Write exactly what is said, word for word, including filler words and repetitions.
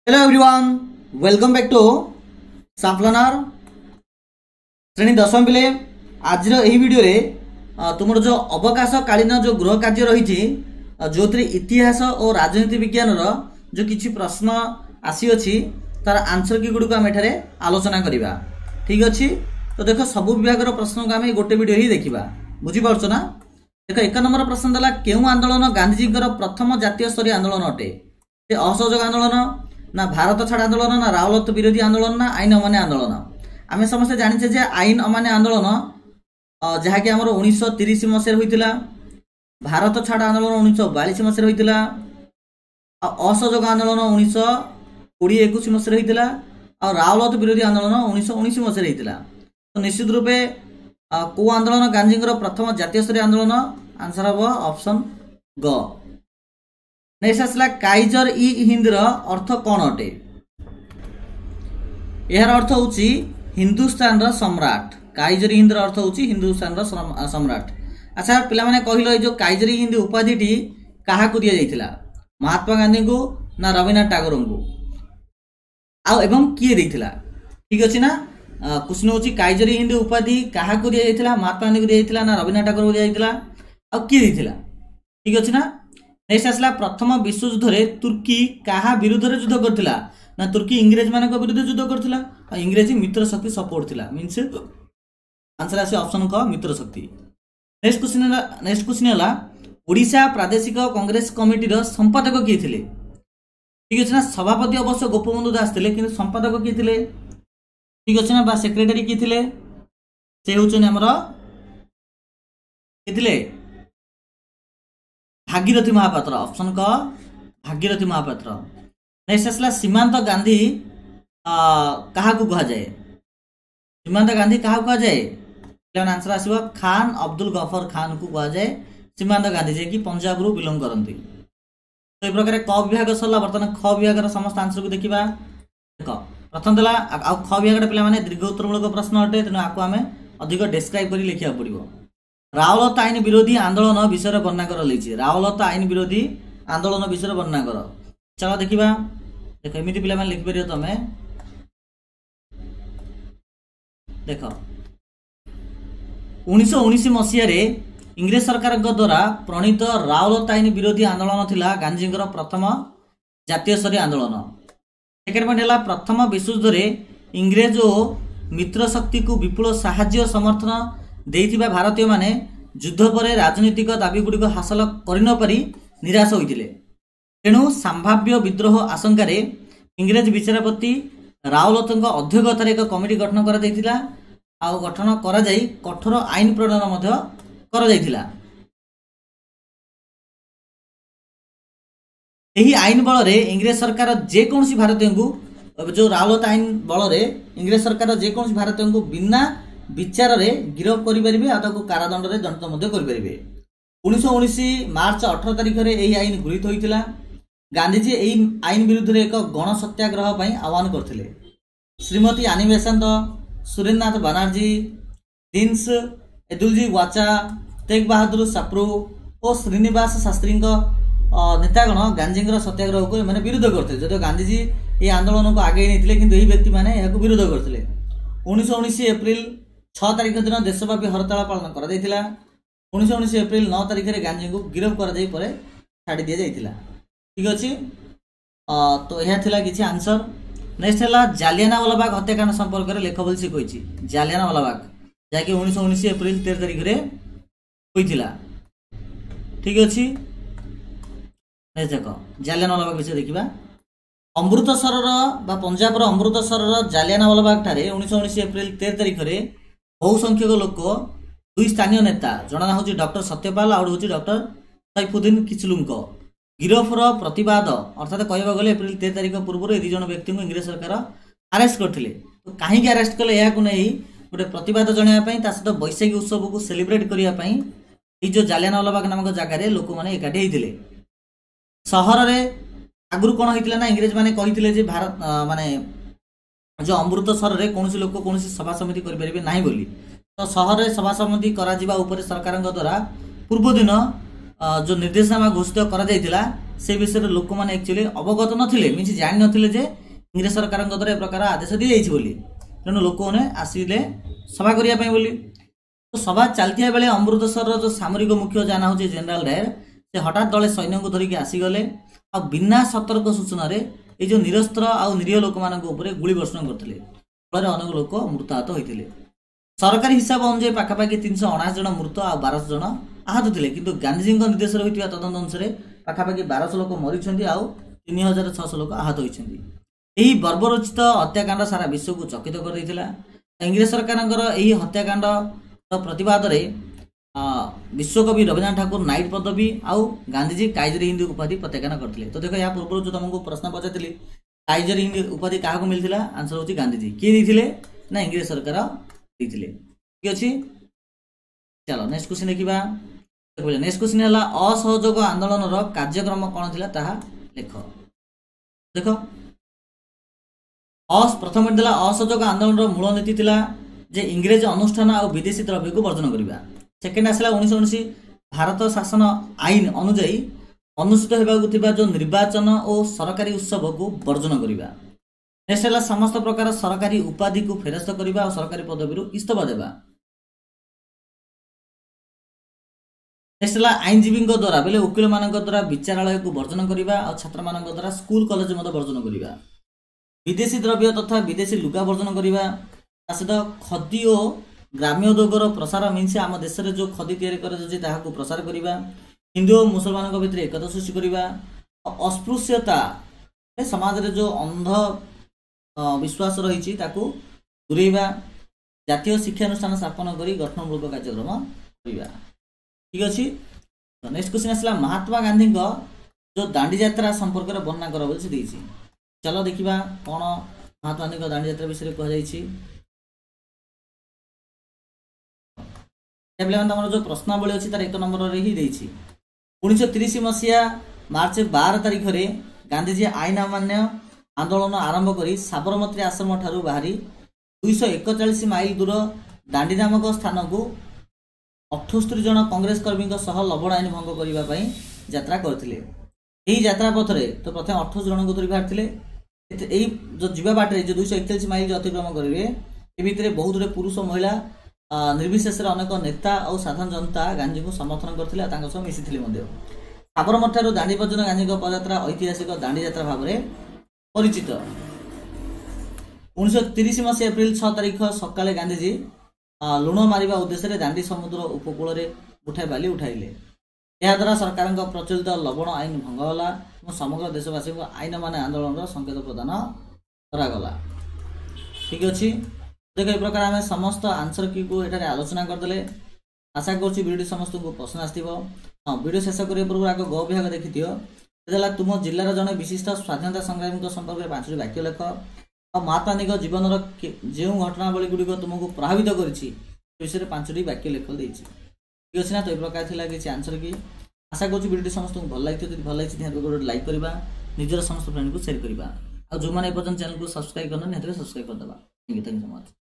Hello everyone, welcome back to साफलनार श्रेणी दशम पिले। आज यही वीडियो रे तुम जो अवकाश कालीन जो गृह कार्य रही जो इतिहास और राजनीति विज्ञान रो जो किछि प्रश्न आसी अछि तार आंसर की गुडी को हम एठारे आलोचना करिबा। ठीक अछि, तो देखो सब विभाग रो प्रश्न को हम गोटे वीडियो ही देखिबा। बुझी पारछो ना? देखो एक नंबर प्रश्न दला, केउ आंदोलन गांधीजी प्रथम जातीय स्तरीय आंदोलन अटे? असहयोग आंदोलन ना भारत छाड़ आंदोलन ना रावलत विरोधी आंदोलन ना आईन अमान्य आंदोलन? आम समस्त जाने जे आईन अमान्य आंदोलन जहाँकि आम उन्नीस तीस मसीह होता, भारत छाड़ आंदोलन उन्नीस बयालीस मसीह होता, असहयोग आंदोलन उन्नीस कोड़े एकुश मसीह होता और रावलत विरोधी आंदोलन उन्नीस उन्नीस मसीह होता। तो निश्चित रूपे कौ आंदोलन गांधी प्रथम जातीय स्तरीय आंदोलन? आंसर हम ऑप्शन ग। नेक्स्ट आसला, काइजर इ हिंद अर्थ कौन अटे? यार अर्थ होची हिंदुस्तान रा सम्राट। काइजर इ हिंद अर्थ होची हिंदुस्तान रा सम्राट। अच्छा पिला माने कहिलो ए जो काइजर इ हिंद उपाधि टी काहा को दिया जाइथिला? महात्मा गांधी को ना रविन्द्रनाथ टैगोर को? आ एवं किए देइथिला? ठीक अछि ना? क्वेश्चन होची काइजर इ हिंद उपाधि काहा को दिया जाइथिला? महात्मा गांधी को दिया जाइथिला ना रविन्द्रनाथ टैगोर को दिया जाइथिला? आ किए देइथिला? ठीक अछि ना? नेक्स्ट आसला, प्रथम विश्व युद्ध रे तुर्की काहा विरुद्ध रे युद्ध करथिला? ना तुर्की इंग्रेज मानक विरुद्ध युद्ध करथिला आ इंग्रेजी मित्र शक्ति सपोर्ट थिला। मींस आंसर आसे ऑप्शन क मित्र शक्ति। नेक्स्ट क्वेश्चन हला नेक्स्ट क्वेश्चन हला ओडिशा प्रादेशिक कांग्रेस कमिटी रो संपादक किए थिले? ठीक अछि ना? सभापति अवश्य गोपबंधु दास थिले, किंतु संपादक किए थिले? ठीक अछि ना? बा सेक्रेटरी किए थिले? से होचन हमर किए थिले? भागीरथी महापात्र। ऑप्शन क भागीरथी महापात्र। नेक्स्ट आसला, सीमांत गांधी कहा को कहा जाए? सीमांत गांधी कहा कहा जाए? आंसर आसो खान अब्दुल गफर खान को कहा जाए सीमांत गांधी, जे कि पंजाब रु बिलोंग करती। तो ये प्रकार क विभाग सरला। बर्तमान ख विभाग समस्त आंसर को देखा। देख प्रथम दला आ ख विभाग पे मैंने दीर्घ उत्तरमूलक प्रश्न अटे, तेणु आपको आम अधिक डिस्क्राइब कर लिखा पड़ो। रावलत आईन विरोधी आंदोलन विषय वर्णना कर लिखी। रावलत आईन विरोधी आंदोलन विषय वर्णना कर। चलो देखा। देख एमती पे लिखिपर तुम देख उन्नीस उन्नीस मसीह इंग्रेज सरकार द्वारा प्रणीत रावलत आईन विरोधी आंदोलन थिला गांधी प्रथम जातीय स्तरीय आंदोलन। सेकेंड पॉइंट है, प्रथम विश्व युद्ध रे इंग्रेज और मित्र शक्ति को विपुल साहाय्य समर्थन देइथिबा भारतीय माने युद्ध पर राजनीतिक दाबी गुड़िक हासिल कर न पारि निराश होइथिले। तेणु संभाव्य विद्रोह आशंकार इंग्रेज विचारपति रावलत अध्यक्षतार एक कमिटी गठन करा दैथिला आ गठन करा जाई कठोर आईन प्रणयन मध्य करा जाइथिला। एही आईन बल रे इंग्रेज सरकार जे कोनसी भारतीय को जो रावलत आईन बल रे इंग्रेज सरकार जे कोनसी भारतीय को बिना विचार रे गिरफ करि परिबे आ ताको कारादंड रे दंडित मध्य करि परिबे। उन्नीस उन्नीस मार्च अठारह तारिख रे एही आईन गृहीत होइतिला। गांधीजी एही आईन विरुद्ध रे एक गण सत्याग्रह पई आह्वान करथिले। श्रीमती आनी बेसांत, सुरेंद्रनाथ बनर्जी, दिन्स एदुलजी वाचा, तेग बहादुर साप्रू और श्रीनिवास शास्त्री नेतागण गांधी सत्याग्रह को मैंने विरोध करते। जदिव गांधीजी ये आंदोलन को आगे नहीं थे, किंतु यही व्यक्ति मैंने यहाँ विरोध करते। उन्नीस उन्नीस एप्रिल छह तारिख दिन देशव्यापी हड़ताल पालन कर उन्नीस उन्नीस एप्रिल नौ तारिख में गांधी को गिरफ्त कर छाड़ी दि जाइथिला। ठीक अच्छे। तो यह थिला किछि आंसर। नेक्स्ट है जालियानवाला बाग हत्याकांड संपर्क में लेख बोली कही। जालियानवाला बाग जहाँकि उन्नीस उन्नीस एप्रिल तेरह तारिख में होइथिला। ठीक अच्छे। देख जालियानवाला बाग विषय देखा। अमृतसर पंजाब अमृतसर जालियानवाला बाग ठारे उन्नीस उन्नीस एप्रिल तेरह तारिख में बहु संख्यक लोक दुई स्थानीय नेता जना हूँ डॉक्टर सत्यपाल आउ हूँ डॉक्टर सैफुद्दीन किचलुंक गिरफर प्रतिवाद अर्थात कहवा गले एप्रिल तेरह तारिख पूर्व ए दुज व्यक्ति को इंग्रेज सरकार अरेस्ट करते। तो कहीं अरेस्ट कले या गोटे प्रतिवाद जनवाई सहित बैशाखी उत्सव को सेलिब्रेट करने जो जालियानवाला बाग नामक जगह लोक मैंने एकाठी होते। सहर में आगुरी कौन होता ना इंग्रेज मैंने कही भारत माने जो अमृतसर रे कौन लोक कौन सभा समिति करें ना बोली। तो सहर में सभा समिति करा सरकार द्वारा पूर्व दिन जो निर्देशनामा घोषित करा जायतिला से विषय रे लोक माने एक्चुअली अवगत नथिले मीन्स जानि नथिले जे इंग्रेज सरकार द्वारा ए प्रकार आदेश दी जाइछि बोली तेणु लोक माने आसिले सभा करिया पई बोली तो सभा चलतिया बेले अमृतसर जो सामरिक मुख्य जाना होचे जनरल डायर से हठात दले सैन्य को धरिके आसी गले आ बिना सतर्क सूचना रे ए जो निरस्त्र आ निरीह लोक मानक ऊपर गुली वर्षण करथिले फल अनेक लोक मृताहत होइथिले सरकारी हिसाब अनुसार पाखापाखि तीन सौ अणाशी जन मृत आ बारह सौ जन आहत थे किंतु गांधीजी निर्देश रही तदंत अनुसार पाखापाखि बारह सौ लोक मरी आउ तीन हजार छःश लोक आहत होती यही बर्बरोचित हत्याकांड सारा विश्व को चकित कर देथिला इंग्रेज सरकार यही हत्याकांड प्रतिवाद विश्वकवि रवीन्द्रनाथ ठाकुर नाइट पदवी आउ गांधीजी काइजर हिंद उपाधि प्रत्याख्यान करते तो देखो या पूर्व जो तुमको प्रश्न पचारि काइजर हिंद उपाधि क्या मिलता आंसर हूँ गांधीजी किए देते ना इंग्रेज सरकार देथिले ठीक अछि चलो नेक्स्ट क्वेश्चन देखिबा नेक्स्ट क्वेश्चन हला असहयोग आंदोलन रो कार्यक्रम कोन थिला ताहा लेख देखो अस प्रथम दिला असहयोग आंदोलन रो मूल नीति थिला जे इंग्रेज अनुष्ठान और विदेशी द्रव्य को वर्जन करिबा सेकेंड आसला उन्नीस सौ उनासी भारत शासन आईन अनुसार अनुष्ठित हेबाकु थिबा जो निर्वाचन और सरकारी उत्सव को वर्जन करिबा नेक्स्ट है समस्त प्रकार सरकारी उपाधि को फेरस्त करने और सरकारी पदवी इस्तीफा देवा नेक्स्ट है आईनजीवी द्वारा बेले वकिल मान द्वारा विचारालय को वर्जन करने और छात्र मान द्वारा स्कूल कॉलेज वर्जन करने विदेशी द्रव्य तथा विदेशी लुगा वर्जन करने सहित खदी और ग्राम्य उद्योगर प्रसार मीन्स आम देश में जो खदी या प्रसार करने हिंदू और मुसलमान भितर एकता सृष्टि करने अस्पृश्यता समाज में जो अंध विश्वास रही दूरेबा जातीय शिक्षानुष्ठान स्थापन कर गठनमूलक कार्यक्रम करवा ठीक अच्छे नेक्स्ट क्वेश्चन आसला महात्मा गांधी जो दांडी यात्रा संपर्क में वर्णना कर चलो देखा कौन महात्मा गांधी दांडी यात्रा विषय कहुई तुम जो प्रश्नावली अच्छी तार एक नंबर ही देती उन्नीस तीस मसीहा मार्च बार तारीख में गांधीजी आईन अमान्य आंदोलन आरंभ करी साबरमती आश्रम ठारू बाहरी दुईश एकचाश माइल दूर दांडी नामक स्थान को अठस्तरी जन कांग्रेस कर्मी सह लवण आईन भंग करने यात्रा करते यात्रा पथरे तो प्रथम अठस्तर जन को धरी बाहरी जो जीवा बाटे जो दुईश एकचाश माइल अतिक्रम करेंगे ए भितर बहुत गुड़े पुरुष महिला निर्विशेष अनेक नेता और साधारण जनता गांधी को समर्थन करते मिसी साबरमती ठारू दांडी पर्यटन गांधी पदयात्रा ऐतिहासिक दांडी यात्रा भाव में परिचित उन्नीस तीस मसीहा एप्रिल छह तारीख सकाले गांधीजी लुण मारिबा उद्देश्य दांडी समुद्र उपकूल में उठाई बाली उठाइले यह द्वारा सरकार प्रचलित लवण आईन भंगला और समग्र देशवासी को आईन मान आंदोलन संकेत प्रदान करागला ठीक अच्छे देख ये प्रकार आम समस्त आंसर की को एठारे आलोचना करदे आशा करुँच वीडियो समस्त को पसंद आसो हाँ वीडियो शेष करने पूर्व आग ग विभाग देखी दियो तुम जिलार जड़े विशिष्ट स्वाधीनता संग्रामी संपर्क में पांचटी वाक्य लेख और महात्मा गांधी जीवन जो घटनावली गुड़िक तुमको प्रभावित कर विषय में पांचटी वाक्य लेख देती ठीक अच्छे ना तो ये प्रकार थी किसी आंसर की आशा करुँच वीडियो समस्त को भल लगी भल लगी लाइक करवा निजर समस्त फ्रेंड को शेयर करवा और जो मैंने पर्यटन चैनल को सब्सक्राइब करना निहत सब्सक्राइब करदे thank you thank you so much.